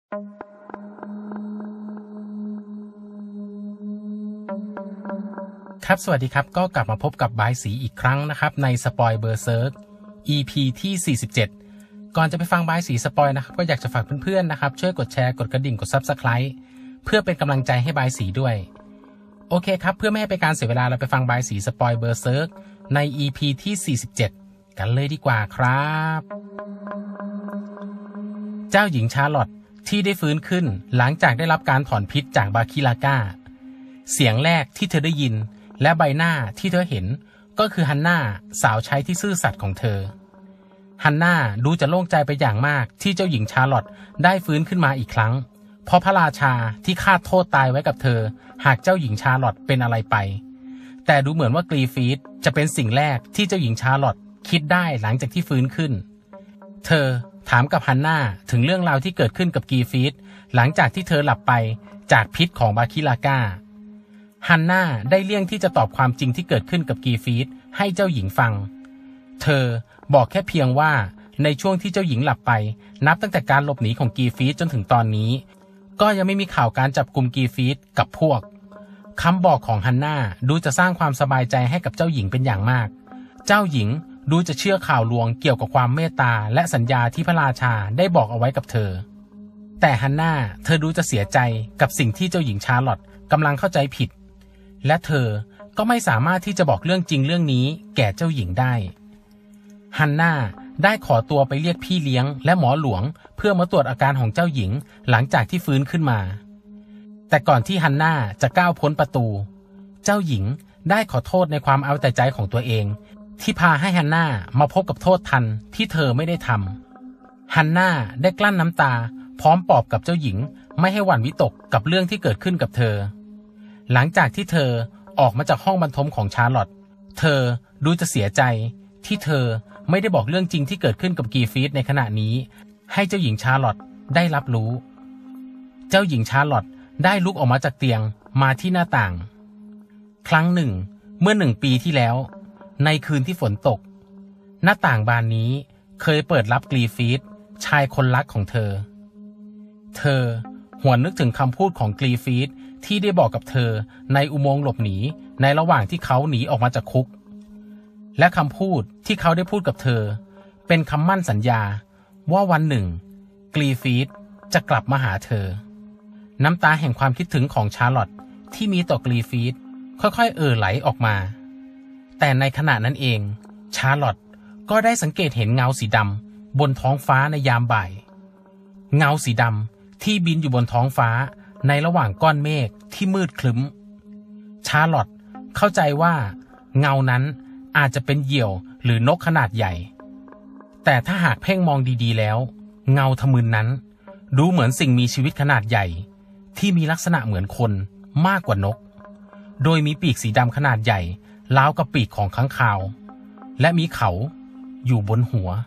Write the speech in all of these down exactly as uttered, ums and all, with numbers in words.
ครับสวัสดีครับก็กลับมาพบกับบายสีอีกครั้งนะครับในสปอยเบอร์เซิร์ก อี พี ที่สี่สิบเจ็ดก่อนจะไปฟังบายสีสปอยนะครับก็อยากจะฝากเพื่อนๆนะครับช่วยกดแชร์กดกระดิ่งกด ซับสไครบ์ เพื่อเป็นกำลังใจให้บายสีด้วยโอเคครับเพื่อไม่ให้เป็นการเสียเวลาเราไปฟังบายสีสปอยเบอร์เซิร์กใน อี พี ที่สี่สิบเจ็ดกันเลยดีกว่าครับเจ้าหญิงชาร์ลอตที่ได้ฟื้นขึ้นหลังจากได้รับการถอนพิษจากบาคิลาก้าเสียงแรกที่เธอได้ยินและใบหน้าที่เธอเห็นก็คือฮันน่าสาวใช้ที่ซื่อสัตย์ของเธอฮันน่าดูจะโล่งใจไปอย่างมากที่เจ้าหญิงชาร์ลอตได้ฟื้นขึ้นมาอีกครั้งเพราะพระราชาที่คาดโทษตายไว้กับเธอหากเจ้าหญิงชาร์ลอตเป็นอะไรไปแต่ดูเหมือนว่ากรีฟีดจะเป็นสิ่งแรกที่เจ้าหญิงชาร์ลอตคิดได้หลังจากที่ฟื้นขึ้นเธอถามกับฮันน่าถึงเรื่องราวที่เกิดขึ้นกับกรีฟีดหลังจากที่เธอหลับไปจากพิษของบาคิลาก้าฮันน่าได้เลี่ยงที่จะตอบความจริงที่เกิดขึ้นกับกรีฟีดให้เจ้าหญิงฟังเธอบอกแค่เพียงว่าในช่วงที่เจ้าหญิงหลับไปนับตั้งแต่การหลบหนีของกรีฟีดจนถึงตอนนี้ก็ยังไม่มีข่าวการจับกุมกรีฟีดกับพวกคำบอกของฮันน่าดูจะสร้างความสบายใจให้กับเจ้าหญิงเป็นอย่างมากเจ้าหญิงดูจะเชื่อข่าวลวงเกี่ยวกับความเมตตาและสัญญาที่พระราชาได้บอกเอาไว้กับเธอแต่ฮันน่าเธอดูจะเสียใจกับสิ่งที่เจ้าหญิงชาร์ลอตกำลังเข้าใจผิดและเธอก็ไม่สามารถที่จะบอกเรื่องจริงเรื่องนี้แก่เจ้าหญิงได้ฮันน่าได้ขอตัวไปเรียกพี่เลี้ยงและหมอหลวงเพื่อมาตรวจอาการของเจ้าหญิงหลังจากที่ฟื้นขึ้นมาแต่ก่อนที่ฮันน่าจะก้าวพ้นประตูเจ้าหญิงได้ขอโทษในความเอาแต่ใจของตัวเองที่พาให้ฮันน่ามาพบกับโทษทันที่เธอไม่ได้ทำฮันน่าได้กลั้นน้ำตาพร้อมปลอบกับเจ้าหญิงไม่ให้หวั่นวิตกกับเรื่องที่เกิดขึ้นกับเธอหลังจากที่เธอออกมาจากห้องบรรทมของชาร์ลอตเธอดูจะเสียใจที่เธอไม่ได้บอกเรื่องจริงที่เกิดขึ้นกับกรีฟีดในขณะนี้ให้เจ้าหญิงชาร์ลอตได้รับรู้เจ้าหญิงชาร์ลอตได้ลุกออกมาจากเตียงมาที่หน้าต่างครั้งหนึ่งเมื่อหนึ่งปีที่แล้วในคืนที่ฝนตกหน้าต่างบานนี้เคยเปิดรับกรีฟีดชายคนรักของเธอเธอหวนนึกถึงคำพูดของกรีฟีดที่ได้บอกกับเธอในอุโมงค์หลบหนีในระหว่างที่เขาหนีออกมาจากคุกและคำพูดที่เขาได้พูดกับเธอเป็นคำมั่นสัญญาว่าวันหนึ่งกรีฟีดจะกลับมาหาเธอน้ำตาแห่งความคิดถึงของชาร์ลอตที่มีต่อกรีฟีดค่อยๆเอ่อไหลออกมาแต่ในขณะนั้นเองชาร์ลอตก็ได้สังเกตเห็นเงาสีดำบนท้องฟ้าในยามบ่ายเงาสีดำที่บินอยู่บนท้องฟ้าในระหว่างก้อนเมฆที่มืดครึ้มชาร์ลอตเข้าใจว่าเงานั้นอาจจะเป็นเหยี่ยวหรือนกขนาดใหญ่แต่ถ้าหากเพ่งมองดีๆแล้วเงาทะมึนนั้นดูเหมือนสิ่งมีชีวิตขนาดใหญ่ที่มีลักษณะเหมือนคนมากกว่านกโดยมีปีกสีดำขนาดใหญ่ราวกับปีกของค้างคาวและมีเขาอยู่บนหัว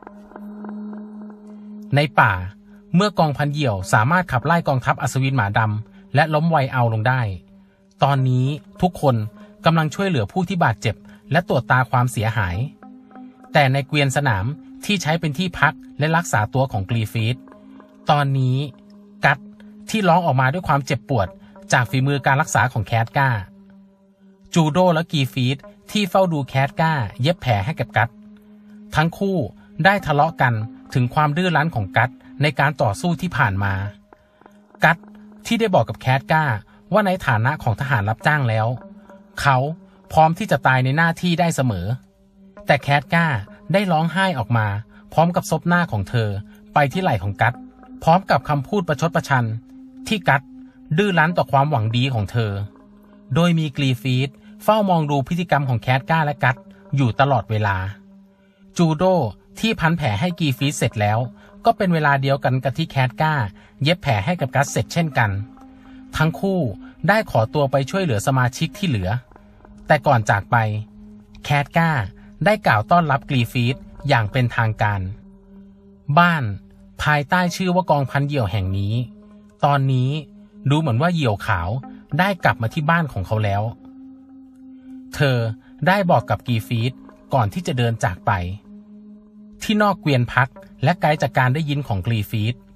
ในป่าเมื่อกองพันเหยี่ยวสามารถขับไล่กองทัพอัศวินหมาดำและล้มไวเอาลงได้ตอนนี้ทุกคนกำลังช่วยเหลือผู้ที่บาดเจ็บและตรวจตาความเสียหายแต่ในเกวียนสนามที่ใช้เป็นที่พักและรักษาตัวของกรีฟีดตอนนี้กัตที่ร้องออกมาด้วยความเจ็บปวดจากฝีมือการรักษาของแคทก้าจูโดและกรีฟีดที่เฝ้าดูแคทก้าเย็บแผลให้กับกัตทั้งคู่ได้ทะเลาะกันถึงความดื้อรั้นของกัตในการต่อสู้ที่ผ่านมากัตที่ได้บอกกับแคทก้าว่าในฐานะของทหารรับจ้างแล้วเขาพร้อมที่จะตายในหน้าที่ได้เสมอแต่แคทก้าได้ร้องไห้ออกมาพร้อมกับซบหน้าของเธอไปที่ไหล่ของกัตพร้อมกับคำพูดประชดประชันที่กัตดื้อรั้นต่อความหวังดีของเธอโดยมีกรีฟีดเฝ้ามองดูพฤติกรรมของแคทก้าและกัตอยู่ตลอดเวลาจูโดที่พันแผลให้กรีฟีดเสร็จแล้วก็เป็นเวลาเดียวกันกับที่แคทก้าเย็บแผลให้กับกัตเสร็จเช่นกันทั้งคู่ได้ขอตัวไปช่วยเหลือสมาชิกที่เหลือแต่ก่อนจากไปแคทก้าได้กล่าวต้อนรับกรีฟีดอย่างเป็นทางการบ้านภายใต้ชื่อว่ากองพันเหยี่ยวแห่งนี้ตอนนี้ดูเหมือนว่าเหยี่ยวขาวได้กลับมาที่บ้านของเขาแล้วเธอได้บอกกับกรีฟีดก่อนที่จะเดินจากไปที่นอกเกวียนพักและไกลจากการได้ยินของกรีฟีด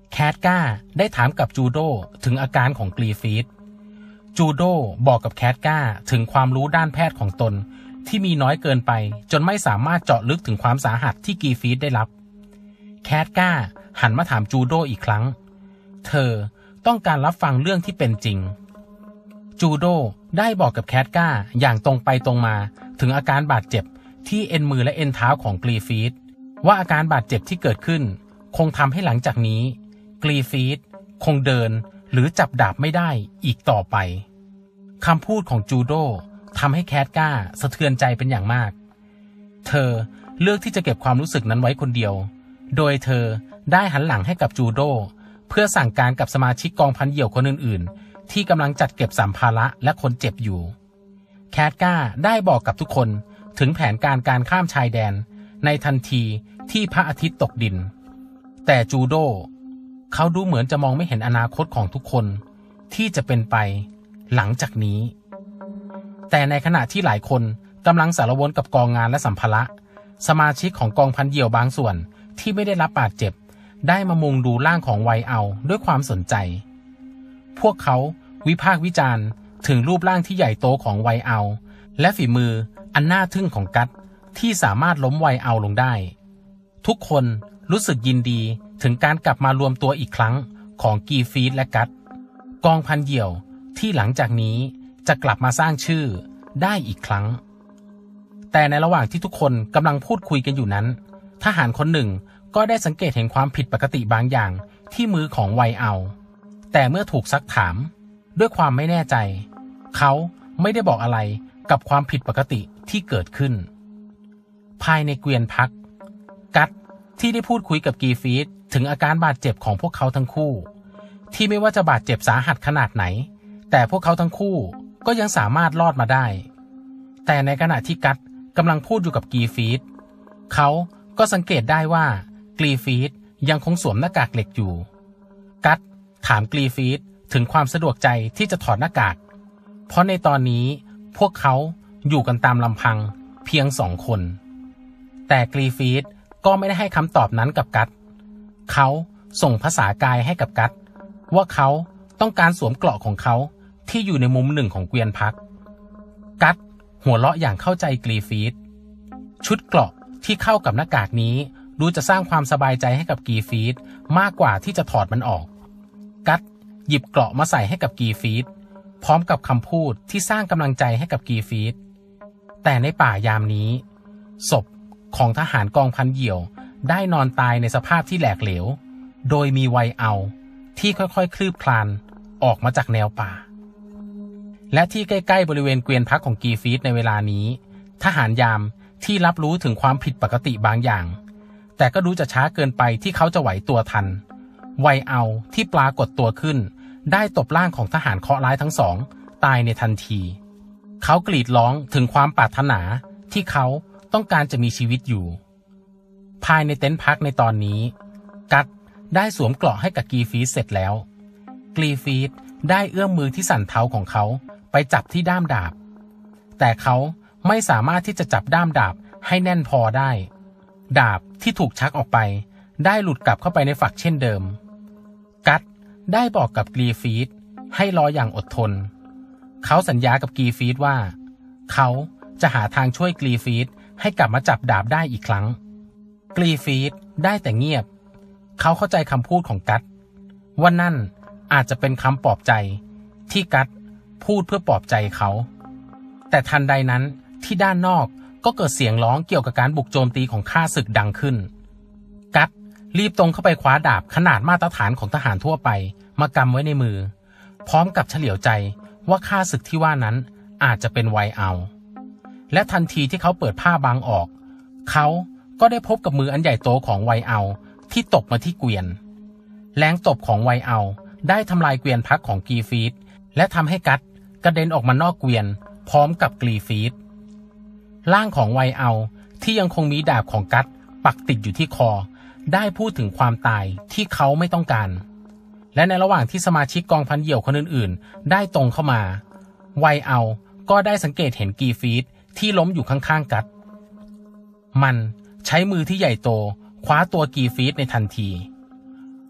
แคทก้าได้ถามกับจูโดถึงอาการของกรีฟีดจูโดบอกกับแคทก้าถึงความรู้ด้านแพทย์ของตนที่มีน้อยเกินไปจนไม่สามารถเจาะลึกถึงความสาหัสที่กรีฟีดได้รับแคทก้าหันมาถามจูโดอีกครั้งเธอต้องการรับฟังเรื่องที่เป็นจริงจูโดได้บอกกับแคทก้าอย่างตรงไปตรงมาถึงอาการบาดเจ็บที่เอ็นมือและเอ็นเท้าของกรีฟีดว่าอาการบาดเจ็บที่เกิดขึ้นคงทำให้หลังจากนี้กรีฟีดคงเดินหรือจับดาบไม่ได้อีกต่อไปคำพูดของจูโดทำให้แคทก้าสะเทือนใจเป็นอย่างมากเธอเลือกที่จะเก็บความรู้สึกนั้นไว้คนเดียวโดยเธอได้หันหลังให้กับจูโดเพื่อสั่งการกับสมาชิกกองพันเหยี่ยวคนอื่นๆที่กำลังจัดเก็บสัมภาระและคนเจ็บอยู่แคทก้าได้บอกกับทุกคนถึงแผนการการข้ามชายแดนในทันทีที่พระอาทิตย์ตกดินแต่จูโดเขาดูเหมือนจะมองไม่เห็นอนาคตของทุกคนที่จะเป็นไปหลังจากนี้แต่ในขณะที่หลายคนกำลังสารวนกับกองงานและสัมภาระสมาชิกของกองพันเหยี่ยวบางส่วนที่ไม่ได้รับบาดเจ็บได้มามุงดูร่างของไวเอาด้วยความสนใจพวกเขาวิพากษ์วิจารณ์ถึงรูปร่างที่ใหญ่โตของไวเอาและฝีมืออันน่าทึ่งของกัตที่สามารถล้มไวเอาลงได้ทุกคนรู้สึกยินดีถึงการกลับมารวมตัวอีกครั้งของกีฟีดและกัตกองพันเหยี่ยวที่หลังจากนี้จะกลับมาสร้างชื่อได้อีกครั้งแต่ในระหว่างที่ทุกคนกำลังพูดคุยกันอยู่นั้นทหารคนหนึ่งก็ได้สังเกตเห็นความผิดปกติบางอย่างที่มือของไวเอาแต่เมื่อถูกซักถามด้วยความไม่แน่ใจเขาไม่ได้บอกอะไรกับความผิดปกติที่เกิดขึ้นภายในเกวียนพักกัตที่ได้พูดคุยกับกีฟีดถึงอาการบาดเจ็บของพวกเขาทั้งคู่ที่ไม่ว่าจะบาดเจ็บสาหัสขนาดไหนแต่พวกเขาทั้งคู่ก็ยังสามารถรอดมาได้แต่ในขณะที่กัตกำลังพูดอยู่กับกีฟีดเขาก็สังเกตได้ว่ากรีฟีดยังคงสวมหน้ากากเหล็กอยู่กัตถามกรีฟีดถึงความสะดวกใจที่จะถอดหน้ากากเพราะในตอนนี้พวกเขาอยู่กันตามลำพังเพียงสองคนแต่กรีฟีดก็ไม่ได้ให้คำตอบนั้นกับกัตเขาส่งภาษากายให้กับกัตว่าเขาต้องการสวมเกราะของเขาที่อยู่ในมุมหนึ่งของเกวียนพักกัตหัวเราะอย่างเข้าใจกรีฟีดชุดเกราะที่เข้ากับหน้ากากนี้ดูจะสร้างความสบายใจให้กับกรีฟีดมากกว่าที่จะถอดมันออกกัตหยิบเกราะมาใส่ให้กับกรีฟีดพร้อมกับคำพูดที่สร้างกำลังใจให้กับกรีฟีดแต่ในป่ายามนี้ศพของทหารกองพันเหยี่ยวได้นอนตายในสภาพที่แหลกเหลวโดยมีไวเอาที่ค่อยๆคลืบคลานออกมาจากแนวป่าและที่ใกล้ๆบริเวณเกวียนพักของกรีฟีดในเวลานี้ทหารยามที่รับรู้ถึงความผิดปกติบางอย่างแต่ก็ดูจะช้าเกินไปที่เขาจะไหวตัวทันไวเอาที่ปรากฏตัวขึ้นได้ตบร่างของทหารเคราะห์ร้ายทั้งสองตายในทันทีเขากรีดร้องถึงความปรารถนาที่เขาต้องการจะมีชีวิตอยู่ภายในเต็นท์พักในตอนนี้กัตได้สวมเกราะให้กับกรีฟีดเสร็จแล้วกรีฟีดได้เอื้อมมือที่สั่นเทาของเขาไปจับที่ด้ามดาบแต่เขาไม่สามารถที่จะจับด้ามดาบให้แน่นพอได้ดาบที่ถูกชักออกไปได้หลุดกลับเข้าไปในฝักเช่นเดิมกัตได้บอกกับกรีฟีดให้รออย่างอดทนเขาสัญญากับกรีฟีดว่าเขาจะหาทางช่วยกรีฟีดให้กลับมาจับดาบได้อีกครั้งกรีฟีดได้แต่เงียบเขาเข้าใจคำพูดของกัตว่านั่นอาจจะเป็นคำปลอบใจที่กัตพูดเพื่อปลอบใจเขาแต่ทันใดนั้นที่ด้านนอกก็เกิดเสียงร้องเกี่ยวกับการบุกโจมตีของข้าศึกดังขึ้นกัตรีบตรงเข้าไปคว้าดาบขนาดมาตรฐานของทหารทั่วไปมากำไว้ในมือพร้อมกับเฉลียวใจว่าข้าศึกที่ว่านั้นอาจจะเป็นไวเอาและทันทีที่เขาเปิดผ้าบางออกเขาก็ได้พบกับมืออันใหญ่โตของไวเอาที่ตกมาที่เกวียนแรงตบของไวเอาได้ทำลายเกวียนพักของกรีฟีดและทำให้กัตกระเด็นออกมานอกเกวียนพร้อมกับกรีฟีดร่างของไวเอาที่ยังคงมีดาบของกัตปักติดอยู่ที่คอได้พูดถึงความตายที่เขาไม่ต้องการและในระหว่างที่สมาชิกกองพันเหยี่ยวคนอื่นๆได้ตรงเข้ามาไวเอาก็ได้สังเกตเห็นกรีฟีดที่ล้มอยู่ข้างๆกัตมันใช้มือที่ใหญ่โตคว้าตัวกรีฟีดในทันที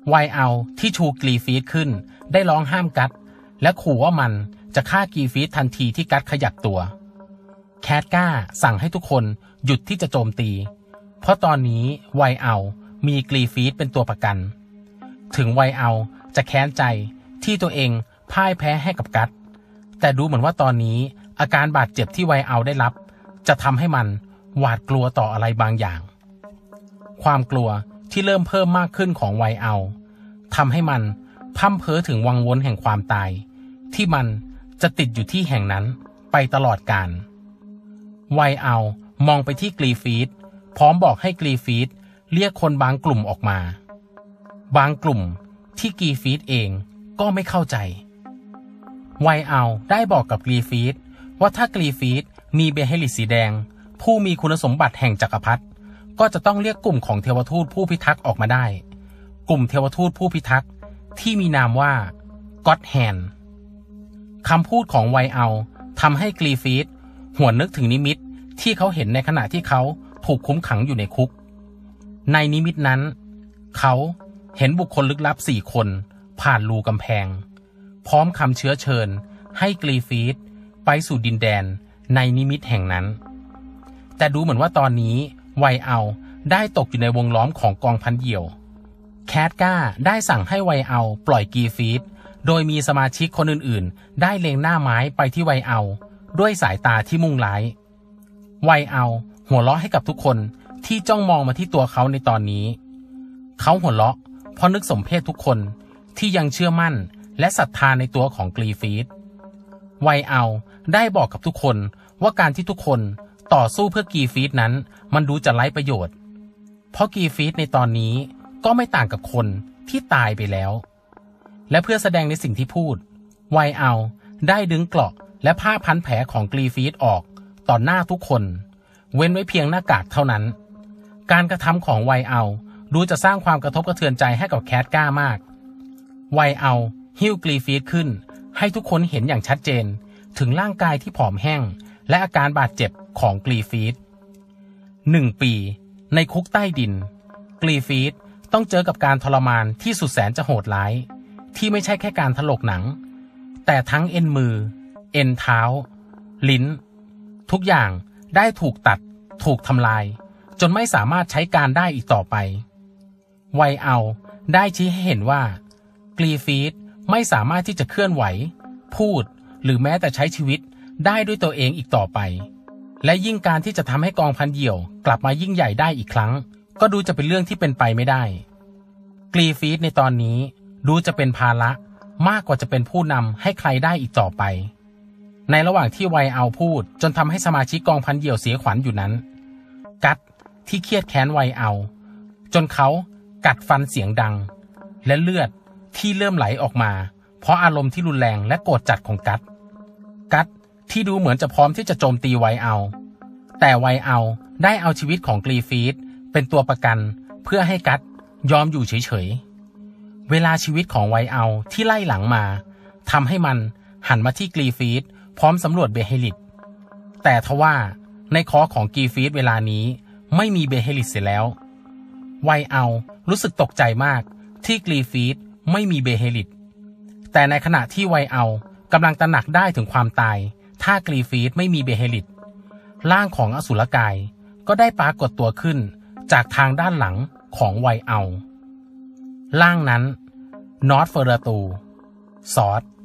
ไวเอาที่ชูกรีฟีดขึ้นได้ร้องห้ามกัดและขู่ว่ามันจะฆ่ากรีฟีดทันทีที่กัดขยับตัวแคทก้าสั่งให้ทุกคนหยุดที่จะโจมตีเพราะตอนนี้ไวเอามีกรีฟีดเป็นตัวประกันถึงไวเอาจะแค้นใจที่ตัวเองพ่ายแพ้ให้กับกัดแต่ดูเหมือนว่าตอนนี้อาการบาดเจ็บที่ไวเอาได้รับจะทำให้มันหวาดกลัวต่ออะไรบางอย่างความกลัวที่เริ่มเพิ่มมากขึ้นของไวเอาทำให้มันพร่ำเพ้อถึงวังวนแห่งความตายที่มันจะติดอยู่ที่แห่งนั้นไปตลอดกาลไวเอามองไปที่กรีฟีดพร้อมบอกให้กรีฟีดเรียกคนบางกลุ่มออกมาบางกลุ่มที่กรีฟีดเองก็ไม่เข้าใจไวเอาได้บอกกับกรีฟีดว่าถ้ากรีฟีดมีเบเฮลิตสีแดงผู้มีคุณสมบัติแห่งจักรพรรดิก็จะต้องเรียกกลุ่มของเทวทูตผู้พิทักษ์ออกมาได้กลุ่มเทวทูตผู้พิทักษ์ที่มีนามว่าก็อดแฮนด์คำพูดของไวเอาทำให้กรีฟีดหวนนึกถึงนิมิตที่เขาเห็นในขณะที่เขาถูกคุมขังอยู่ในคุกในนิมิตนั้นเขาเห็นบุคคลลึกลับสี่คนผ่านรูกำแพงพร้อมคำเชื้อเชิญให้กรีฟีดไปสู่ดินแดนในนิมิตแห่งนั้นแต่ดูเหมือนว่าตอนนี้ไวเอาได้ตกอยู่ในวงล้อมของกองพันเหยี่ยวแคทก้าได้สั่งให้ไวเอาปล่อยกรีฟีดโดยมีสมาชิกคนอื่นๆได้เล็งหน้าไม้ไปที่ไวเอาด้วยสายตาที่มุ่งร้ายไวเอาหัวเราะให้กับทุกคนที่จ้องมองมาที่ตัวเขาในตอนนี้เขาหัวเราะเพราะนึกสมเพชทุกคนที่ยังเชื่อมั่นและศรัทธาในตัวของกรีฟีดไวเอาได้บอกกับทุกคนว่าการที่ทุกคนต่อสู้เพื่อกรีฟีดนั้นมันดูจะไร้ประโยชน์เพราะกรีฟีดในตอนนี้ก็ไม่ต่างกับคนที่ตายไปแล้วและเพื่อแสดงในสิ่งที่พูดไวเอาได้ดึงเกราะและผ้าพันแผลของกรีฟีดออกต่อหน้าทุกคนเว้นไว้เพียงหน้ากากเท่านั้นการกระทำของไวเอาดูจะสร้างความกระทบกระเทือนใจให้กับแคทก้ามากไวเอาหิ้วกรีฟีดขึ้นให้ทุกคนเห็นอย่างชัดเจนถึงร่างกายที่ผอมแห้งและอาการบาดเจ็บของกรีฟีดหนึ่งปีในคุกใต้ดินกรีฟีดต้องเจอกับการทรมานที่สุดแสนจะโหดร้ายที่ไม่ใช่แค่การถลกหนังแต่ทั้งเอ็นมือเอ็นเท้าลิ้นทุกอย่างได้ถูกตัดถูกทำลายจนไม่สามารถใช้การได้อีกต่อไปไวเอาได้ชี้ให้เห็นว่ากรีฟีดไม่สามารถที่จะเคลื่อนไหวพูดหรือแม้แต่ใช้ชีวิตได้ด้วยตัวเองอีกต่อไปและยิ่งการที่จะทำให้กองพันเหยี่ยวกลับมายิ่งใหญ่ได้อีกครั้งก็ดูจะเป็นเรื่องที่เป็นไปไม่ได้กรีฟีดในตอนนี้ดูจะเป็นภาระมากกว่าจะเป็นผู้นำให้ใครได้อีกต่อไปในระหว่างที่ไวเอาพูดจนทำให้สมาชิกกองพันเหยี่ยวเสียขวัญอยู่นั้นกัดที่เครียดแค้นไวเอาจนเขากัดฟันเสียงดังและเลือดที่เริ่มไหลออกมาเพราะอารมณ์ที่รุนแรงและโกรธจัดของกัดกัดที่ดูเหมือนจะพร้อมที่จะโจมตีไวเอาแต่ไวเอาได้เอาชีวิตของกรีฟีดเป็นตัวประกันเพื่อให้กัดยอมอยู่เฉยๆเวลาชีวิตของไวเอาที่ไล่หลังมาทำให้มันหันมาที่กรีฟีดพร้อมสำรวจเบเฮลิตแต่ทว่าในคอของกรีฟีดเวลานี้ไม่มีเบเฮลิตเสียแล้วไวเอารู้สึกตกใจมากที่กรีฟีดไม่มีเบเฮลิตแต่ในขณะที่ไวเอากำลังตระหนักได้ถึงความตายถ้ากรีฟีดไม่มีเบเฮลิตร่างของอสุรกายก็ได้ปรากฏตัวขึ้นจากทางด้านหลังของไวเอาร่างนั้นนอตเฟอร์ตูซอส